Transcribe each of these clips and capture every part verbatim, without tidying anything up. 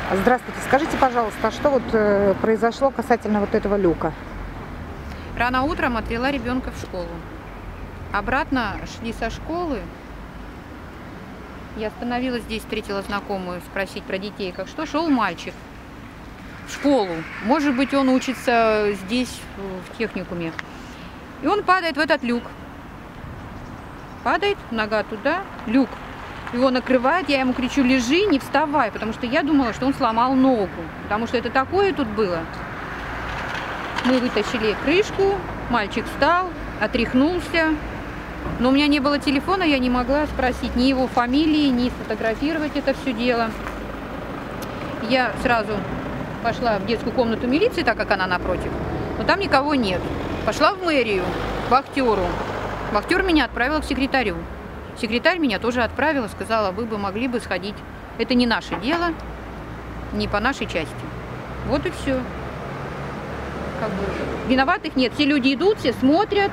Здравствуйте. Скажите, пожалуйста, а что вот э, произошло касательно вот этого люка? Рано утром отвела ребенка в школу. Обратно шли со школы. Я остановилась здесь, встретила знакомую, спросить про детей, как что. Шел мальчик в школу. Может быть, он учится здесь, в техникуме. И он падает в этот люк. Падает, нога туда, люк. Его накрывает, я ему кричу: лежи, не вставай, потому что я думала, что он сломал ногу, потому что это такое тут было. Мы вытащили крышку, мальчик встал, отряхнулся, но у меня не было телефона, я не могла спросить ни его фамилии, ни сфотографировать это все дело. Я сразу пошла в детскую комнату милиции, так как она напротив, но там никого нет. Пошла в мэрию, к вахтеру. Вахтер меня отправил к секретарю. Секретарь меня тоже отправила, сказала: вы бы могли бы сходить. Это не наше дело, не по нашей части. Вот и все. Как бы виноватых нет. Все люди идут, все смотрят.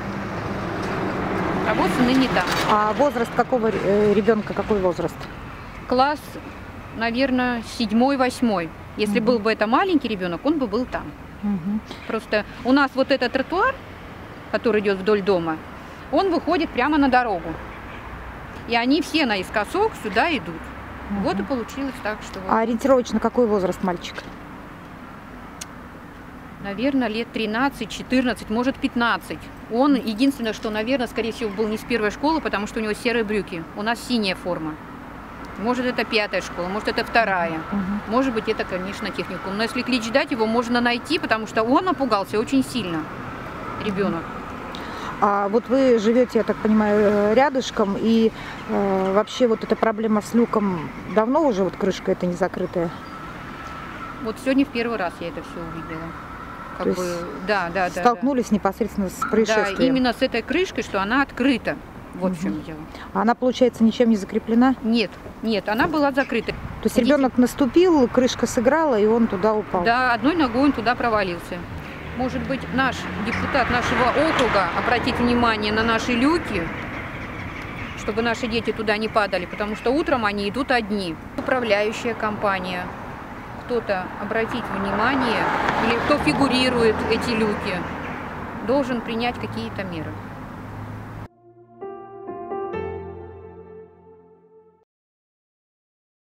А вот сыны не там. А возраст какого ребенка, какой возраст? Класс, наверное, седьмой, восьмой. Если угу. был бы это маленький ребенок, он бы был там. Угу. Просто у нас вот этот тротуар, который идет вдоль дома, он выходит прямо на дорогу. И они все наискосок сюда идут. Угу. Вот и получилось так, что... А ориентировочно какой возраст мальчика? Наверное, лет тринадцать-четырнадцать, может пятнадцать. Он, единственное, что, наверное, скорее всего, был не с первой школы, потому что у него серые брюки. У нас синяя форма. Может, это пятая школа, может, это вторая. Угу. Может быть, это, конечно, техникум. Но если клич дать, его можно найти, потому что он напугался очень сильно, ребенок. А вот вы живете, я так понимаю, рядышком, и э, вообще вот эта проблема с люком давно уже, вот крышка эта не закрытая? Вот сегодня в первый раз я это все увидела. Как То бы, есть да, да, да. столкнулись да. непосредственно с происшествием? Да, именно с этой крышкой, что она открыта. Вот угу. в чем дело. А она, получается, ничем не закреплена? Нет, нет, она была закрыта. То есть ребенок наступил, крышка сыграла, и он туда упал? Да, одной ногой он туда провалился. Может быть, наш депутат нашего округа обратить внимание на наши люки, чтобы наши дети туда не падали, потому что утром они идут одни. Управляющая компания, кто-то обратить внимание, или кто фигурирует эти люки, должен принять какие-то меры.